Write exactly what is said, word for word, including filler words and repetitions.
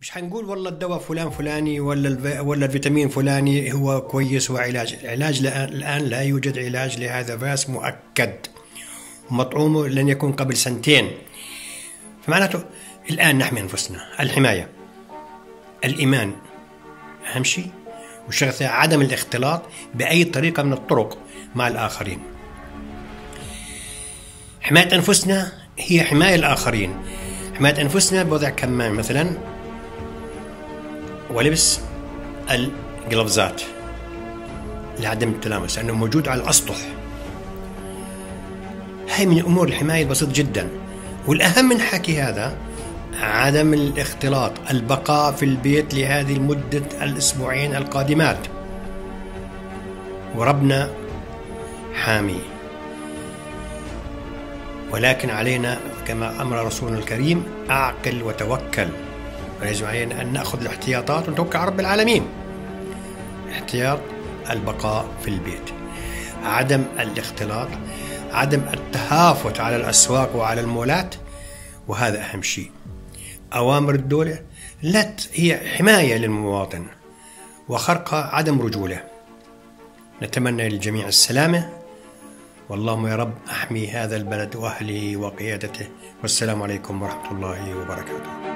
مش حنقول والله الدواء فلان فلاني ولا الف... ولا الفيتامين فلاني هو كويس وعلاج. العلاج الآن لا يوجد علاج لهذا الفيروس مؤكد، ومطعومه لن يكون قبل سنتين. فمعناته الآن نحمي أنفسنا، الحماية، الإيمان أهم شيء، والشغلة عدم الاختلاط بأي طريقة من الطرق مع الآخرين. حماية أنفسنا هي حماية الآخرين. حماية أنفسنا بوضع كمام مثلا، ولبس الجلوفزات لعدم التلامس لأنه موجود على الأسطح. هاي من أمور الحماية البسيط جدا. والأهم من حكي هذا عدم الاختلاط، البقاء في البيت لهذه المدة الأسبوعين القادمات، وربنا حامي. ولكن علينا كما أمر رسولنا الكريم أعقل وتوكل، ويجب علينا أن نأخذ الاحتياطات ونتوكل على رب العالمين. احتياط البقاء في البيت، عدم الاختلاط، عدم التهافت على الأسواق وعلى المولات، وهذا أهم شيء. أوامر الدولة لا هي حماية للمواطن، وخرقها عدم رجولة. نتمنى للجميع السلامة، واللهم يا رب أحمي هذا البلد وأهله وقيادته. والسلام عليكم ورحمة الله وبركاته.